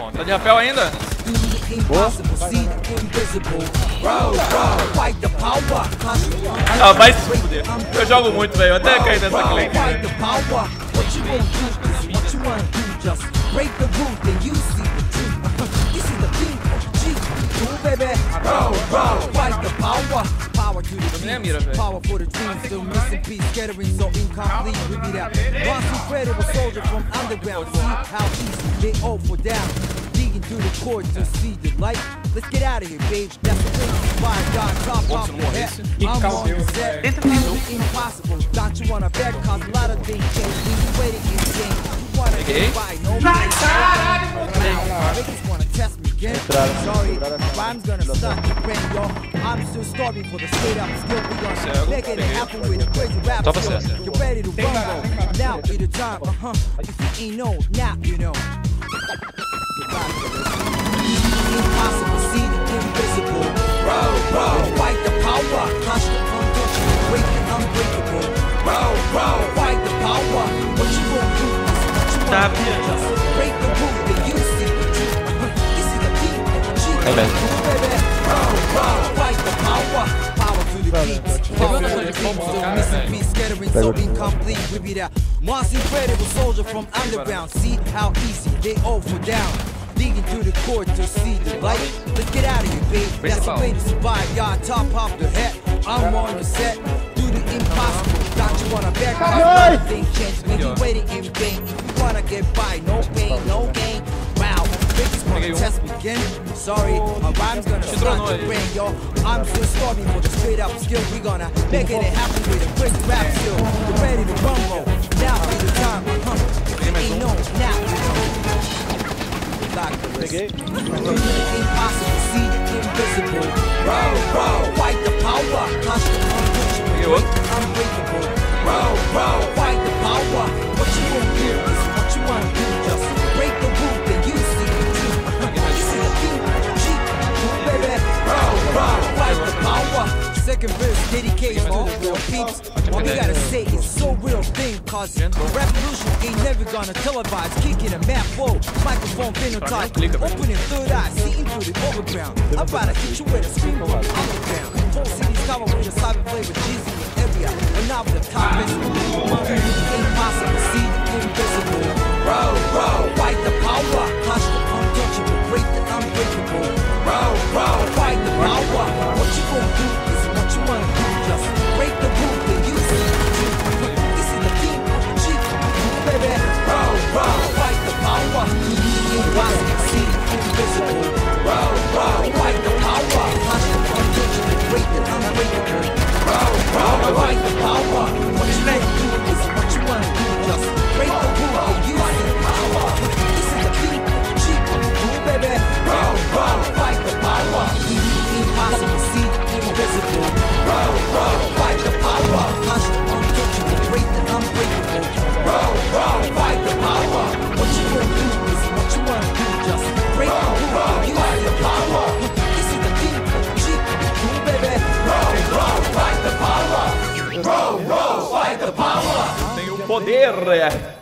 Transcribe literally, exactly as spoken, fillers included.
Tá de rapel ainda? Ah, vai se fuder. Eu jogo muito, velho. Eu até caí nessa claim. Dominei a mira, velho. Digging through the court to see the light. Let's get out of here, babe. That's the thing. Fire God, top off the head. I'm on the set. It's impossible. Don't you wanna bet? Cause a lot of things change. We be waiting in the game. You wanna get by no means. Niggas wanna test me again. Sorry, rhyme's gonna start to bring y'all. I'm still starving for the straight up skill. We gonna make it happen with a crazy rap skill. You're ready to rumble. Now be the time. Uh huh. If you ain't know, now you know. Impossible, see the invisible. Roll, roll, fight the power. Crush the untouchable, break the unbreakable. Roll, roll, fight the power. What you gonna do is what you wanna do. Just break the rule that you see the truth. This is the beat of the cheat. Baby, roll, roll, fight the power. Power to the beats. Power to the beats. Still missing beats, scattering so incomplete. We be that most incredible soldier from underground. See how easy they all fall down. Digging through the court to see the light. Let's get out of here, babe. That's the way to survive. Y'all top off the head. I'm on the set. Do the impossible. Don't you wanna bet? Cause nothing changed. Maybe waiting in vain. If you wanna get by, no pain, no gain. Wow, bitches wanna test me again. Sorry, my rhyme's gonna start to bring y'all. I'm still starving for the straight up skill. We gonna make it happen with a quick rap skill. You're ready to rumble. Now be the time. Huh? If you ain't know, now you know. Peguei. Impossible, see invisible. Roll, roll, fight the power. Crush the untouchable, unbreakable. Roll, roll, fight the power. What you gonna do is what you wanna do. Just break the rule, then you see the truth. This is the beat, cheat, baby. Roll, roll, fight the power. Second verse dedication to the real peeps. All we gotta say is so real thing. Cause revolution ain't never gonna televise. Kicking a map flow, microphone phenotype. Opening third eye, seeing through the overground. I'm about to hit you with a scream from the underground. Whole city's covered with a cyber flavor, G's in your area. And now with the top is impossible, see the invisible. Roll, roll, fight the power. Crush the untouchable, break the unbreakable. Roll, roll, fight the power. What you gonna do is what you wanna do. Just break the rule, then you see the truth. This is the beat of the cheat, baby. Roll, roll, fight the power. Impossible, see invisible. Roll, roll, fight the power. Crush the untouchable, break the unbreakable. Roll, roll, fight the power. What you gonna do is what you wanna do. Just break the rule, then you see the power. This is the beat of the cheat, baby. Roll, roll, fight the power. Impossible, see invisible. Roll, roll, fight the power. Crush the untouchable, break the unbreakable. Roll, roll, fight the power. What you gonna do is what you wanna do. Just break the rule, you fight the power. This is the beat of the cheat, baby. Roll, roll, fight the power. Roll, roll, fight the power. Tem o poder.